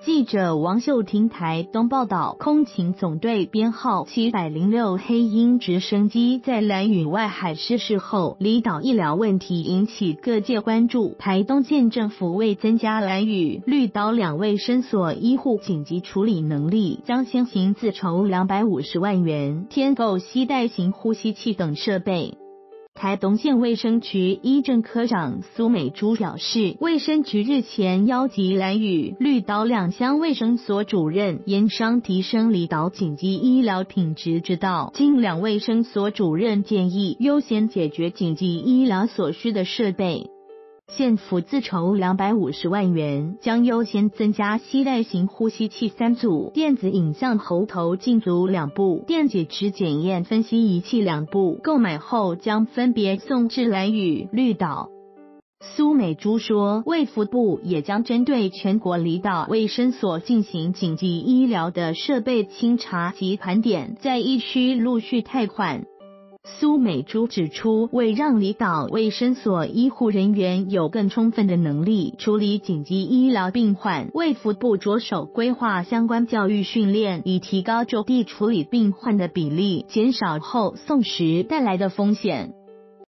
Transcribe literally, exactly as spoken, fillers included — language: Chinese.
记者王秀婷台东报道，空勤总队编号七百零六黑鹰直升机在兰屿外海失事后，离岛医疗问题引起各界关注。台东县政府为增加兰屿、绿岛两卫生所医护紧急处理能力，将先行自筹两百五十万元，添购携带型呼吸器等设备。台东县卫生局医政科长苏美珠表示，卫生局日前邀集兰屿、绿岛两乡卫生所主任，研商提升离岛紧急医疗品质之道。经两卫生所主任建议，优先解决紧急医疗所需的设备。县府自筹两百五十万元，将优先增加携带型呼吸器三组、电子影像喉头镜组两部、电解质检验分析仪器两部，购买后将分别送至兰屿、绿岛。苏美珠说，卫福部也将针对全国离岛卫生所进行紧急医疗的设备清查及盘点，在疫区陆续汰换。苏美珠指出，为让离岛卫生所医护人员有更充分的能力处理紧急医疗病患，卫福部着手规划相关教育训练，以提高就地处理病患的比例，减少后送时带来的风险。